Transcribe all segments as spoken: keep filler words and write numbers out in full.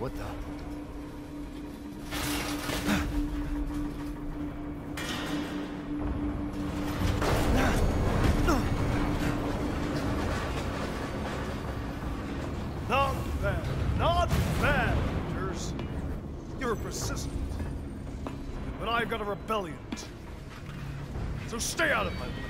What the? Not bad. Not bad, Rangers. You're persistent. But I've got a rebellion. So stay out of my way.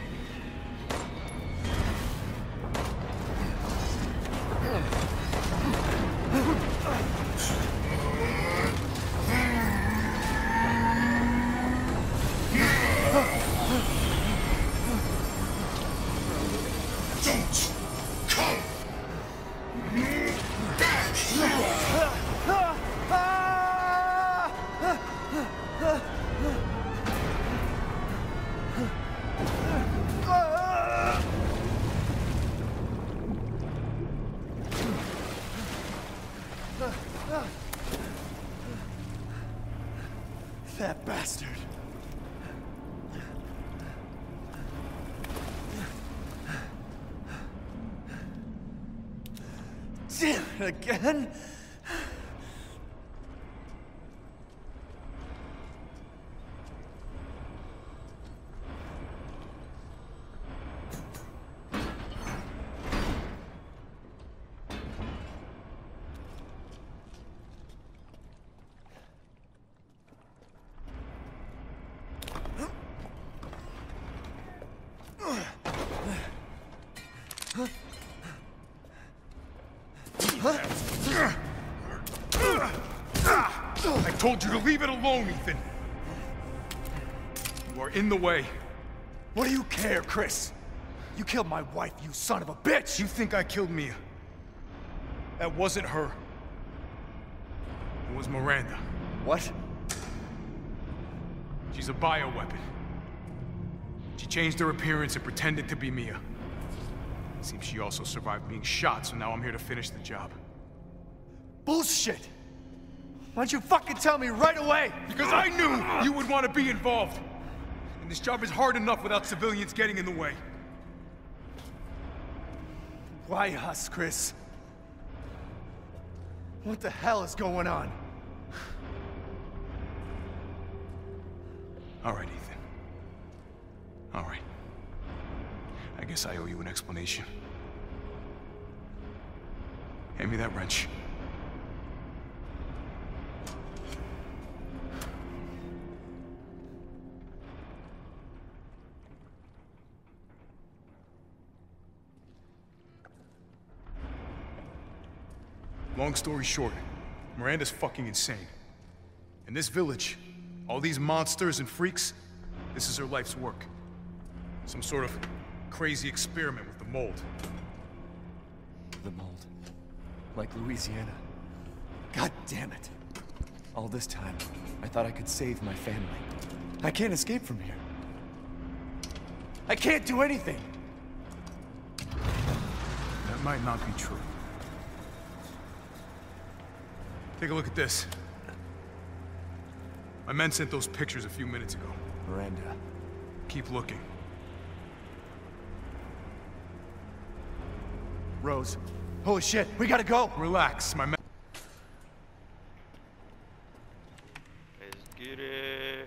That bastard. Damn it again. I told you to leave it alone, Ethan. You are in the way. What do you care, Chris? You killed my wife, you son of a bitch! You think I killed Mia? That wasn't her. It was Miranda. What? She's a bioweapon. She changed her appearance and pretended to be Mia. Seems she also survived being shot, so now I'm here to finish the job. Bullshit! Why don't you fucking tell me right away? Because I knew you would want to be involved. And this job is hard enough without civilians getting in the way. Why us, Chris? What the hell is going on? All right, Ethan. All right. I guess I owe you an explanation. Hand me that wrench. Long story short, Miranda's fucking insane. In this village, all these monsters and freaks, this is her life's work. Some sort of crazy experiment with the mold. The mold. Like Louisiana. God damn it. All this time, I thought I could save my family. I can't escape from here. I can't do anything! That might not be true. Take a look at this. My men sent those pictures a few minutes ago. Miranda. Keep looking. Rose. Holy shit, we gotta go! Relax, my men. Let's get it.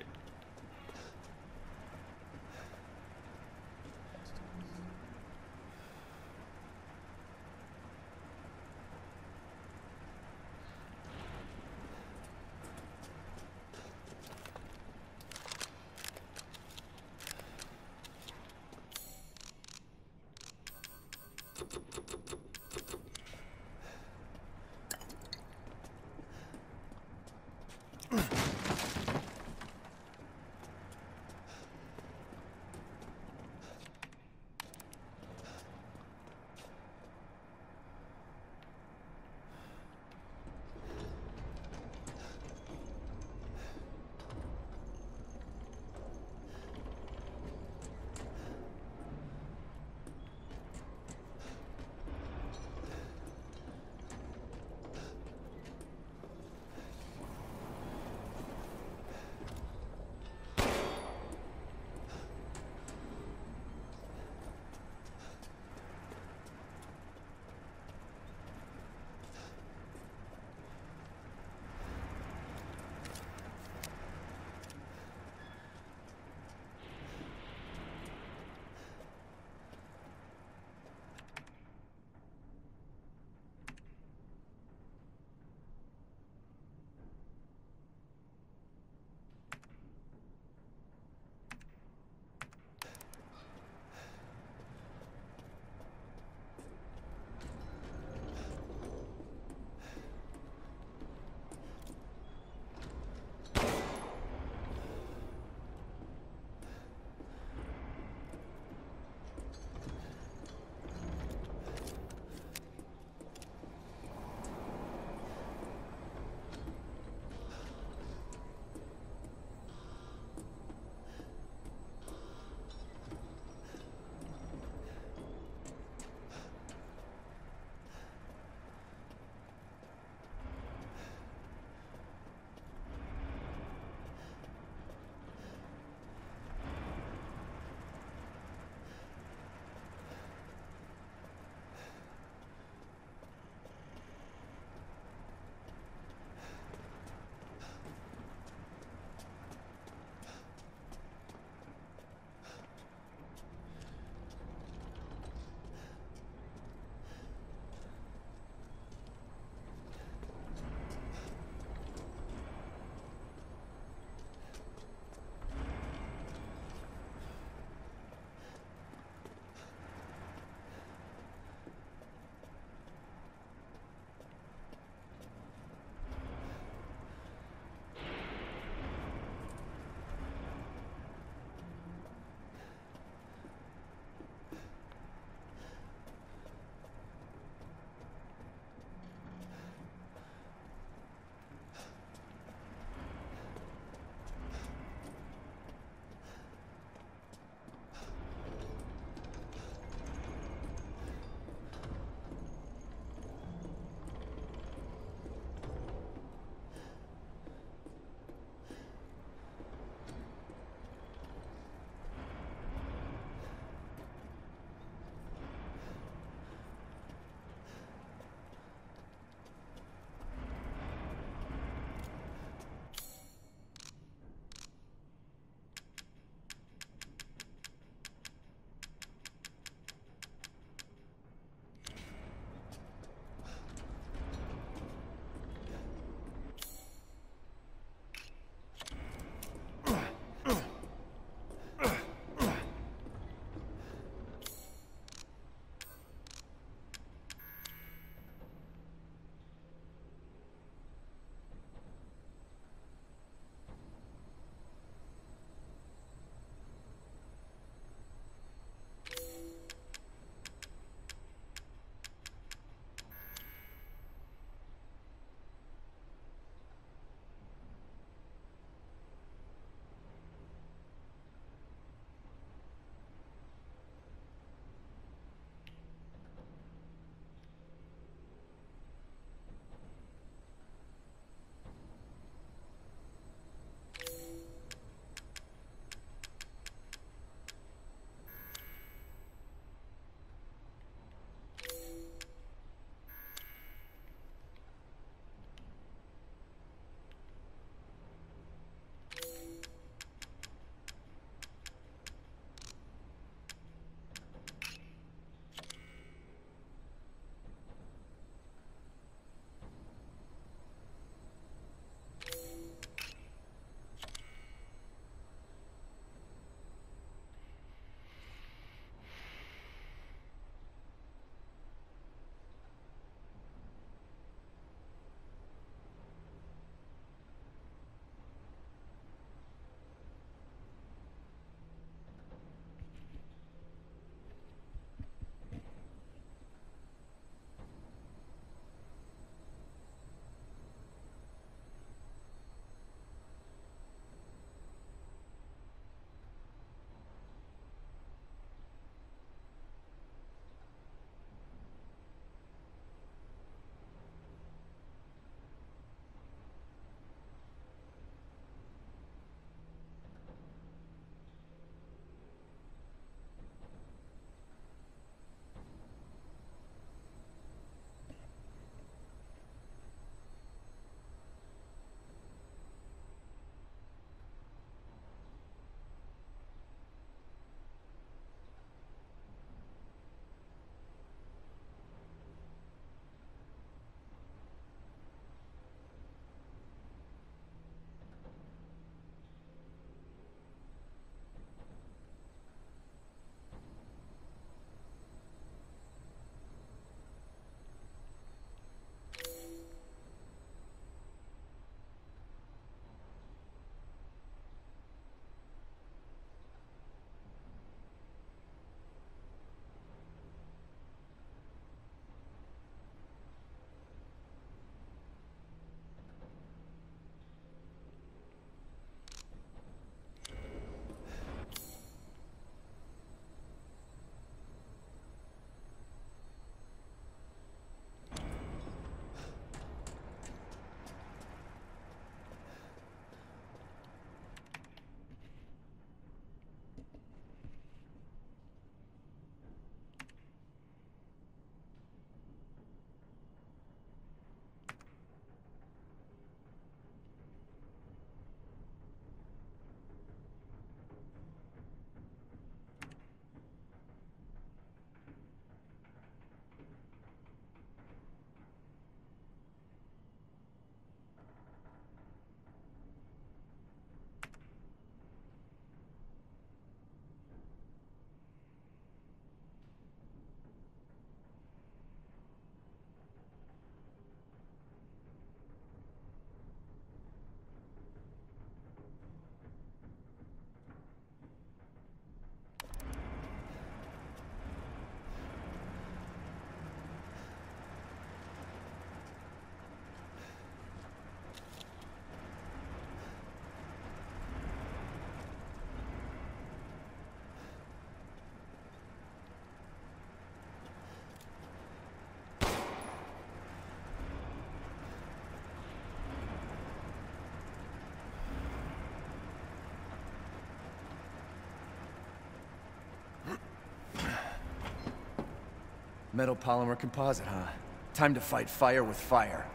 Metal polymer composite, huh? Time to fight fire with fire.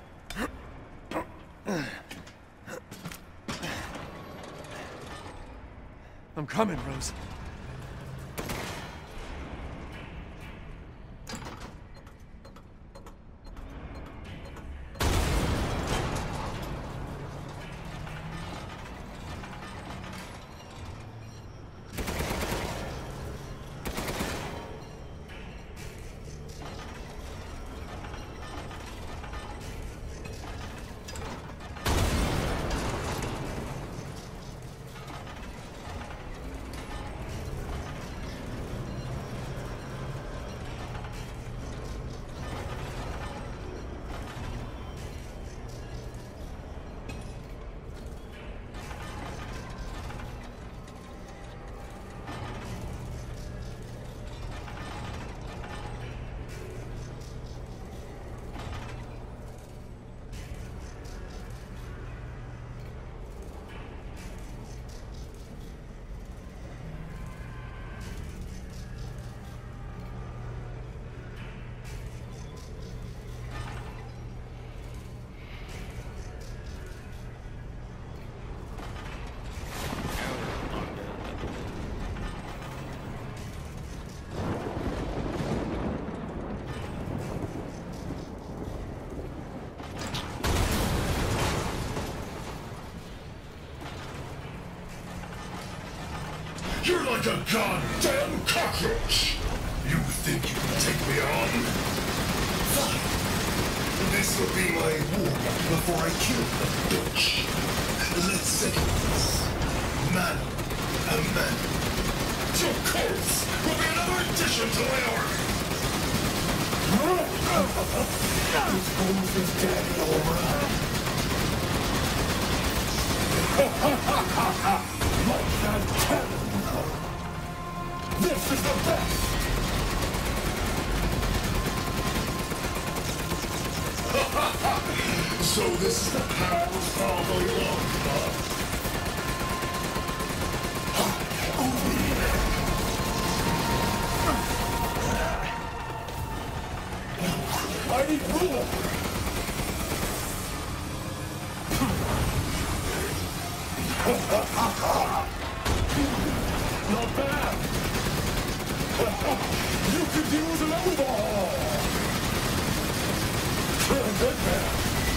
I'm coming, Rose. You're like a goddamn cockroach! You think you can take me on? Fine. This will be my warm-up before I kill the bitch. Let's settle this. Man, a man. Your corpse will be another addition to my army! This wolf is dead, alright. Like that cannon! This is the best! So this is the power of all along, huh? I need more! Not bad! You could use an overhaul! Good man!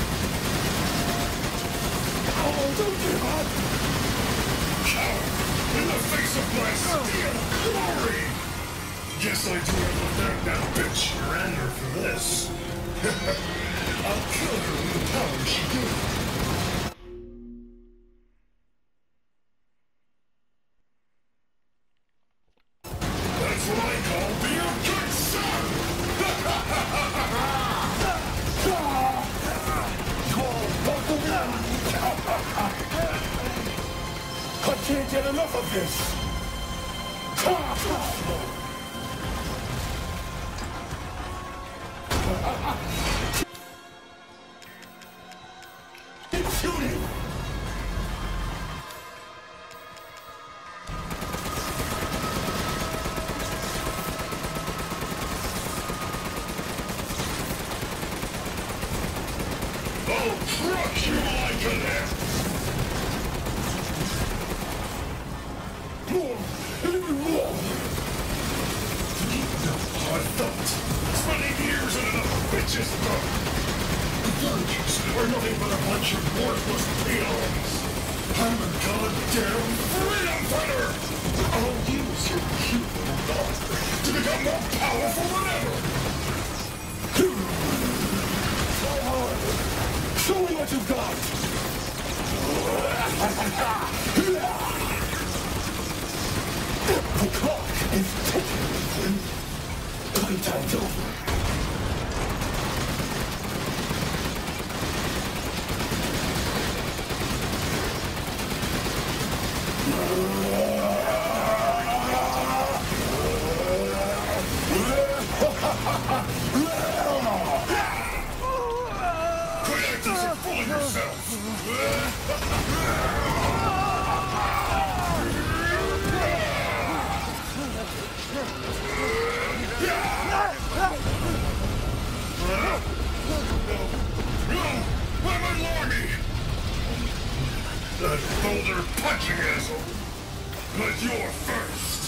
Oh, don't give up! Coward! In the face of my steel glory! Guess I do have to thank that bitch Miranda for this. I'll kill her with the power she gave. That's what I call being a good son! I can't get enough of this! Keep shooting! I'll crush you like an ass! More! And even more! No hard thought! Twenty years and enough bitches throat! The villages are nothing but a bunch of worthless peons! I'm a goddamn freedom fighter! I'll use your cute little daughter to become more powerful than ever! Try hard! Show me what you've got! The clock is ticking! Playtime's over! Creators are fooling yourselves! But you're first.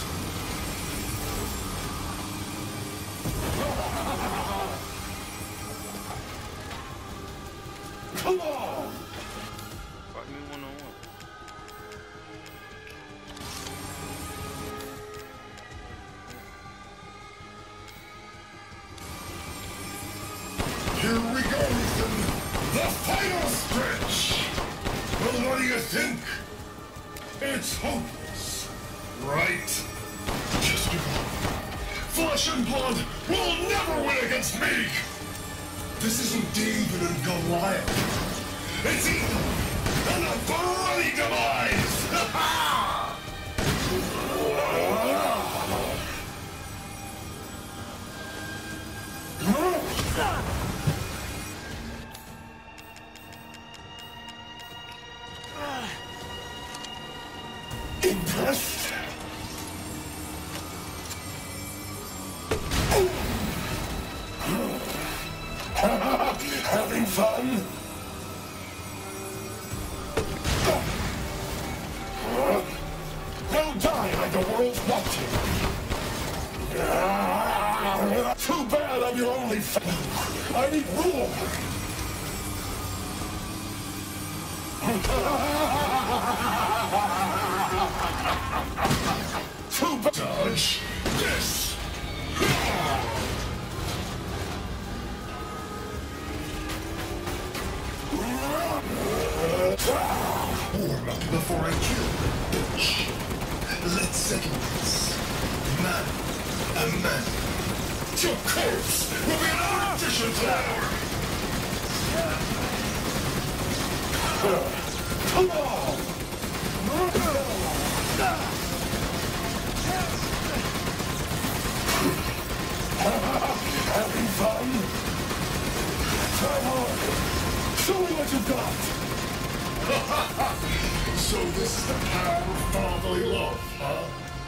Come on! Fight me one on one. Here we go, Ethan. The final stretch. Well, what do you think? It's hopeless, right? Just give up. Flesh and blood will never win against me! This isn't David and Goliath. It's Ethan and a bloody demise! Ha ha! Impressed? Having fun? Now die like the world's watching. Too bad I'm your only fan. I need more. Too bad. Dodge this. Warm up before I kill the bitch. Let's settle this. Man, a man. Your corpse will be an addition to ours. Come on! Having fun? Try hard. Show me what you've got. So this is the power of fatherly love, huh?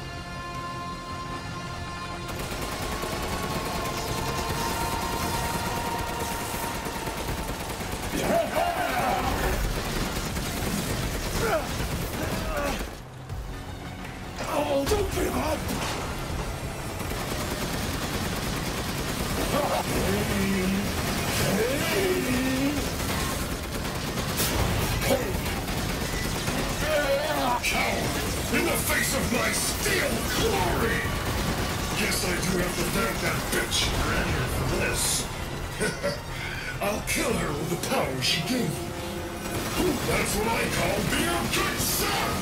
Oh, don't give up! Coward! In the face of my steel glory! Guess I do have to thank that bitch Granny for this. I'll kill her with the power she gave me. That's what I call being a good son!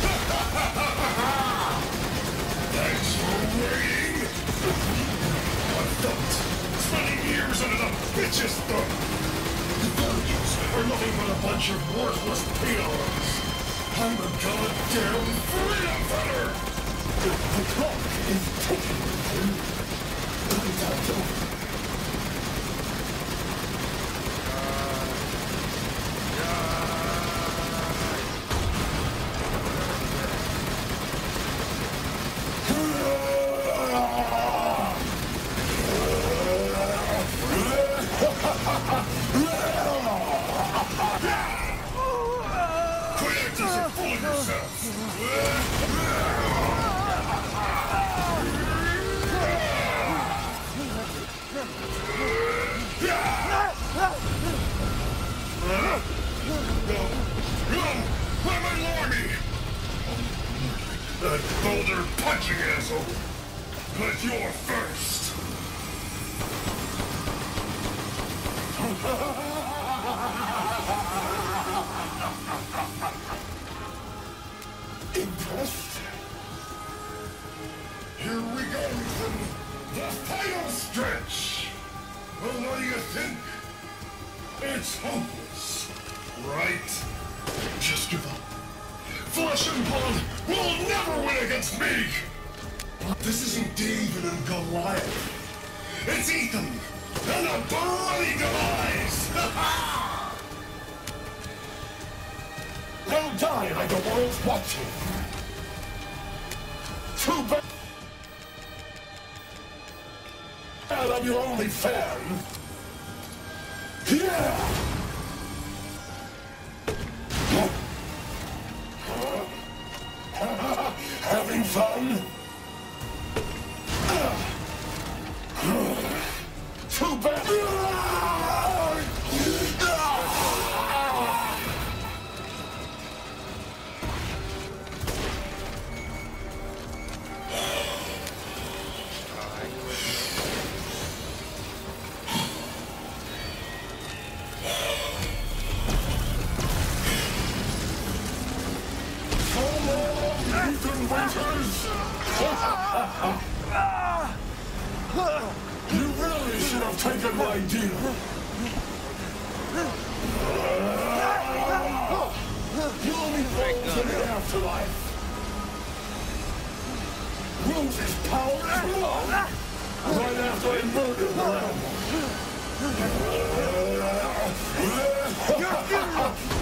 Thanks for waiting! I felt spending years under the bitch's thumb. The villagers are nothing but a bunch of worthless peons. I'm a goddamn freedom fighter! The clock is ticking. Look at that door. That boulder punching asshole! But you're first! Impressed? Here we go, Ethan! The final stretch! Well, what do you think? It's hopeless, right? Just give up. Flesh and blood will never win against me! This isn't David and Goliath. It's Ethan and a bloody demise! Now die like the world's watching. Too bad I'm your only fan. Yeah! having fun? Too bad. You really should have taken my deal. You only falls in the afterlife. Rose's power is wrong. Right after I murdered her. Your funeral!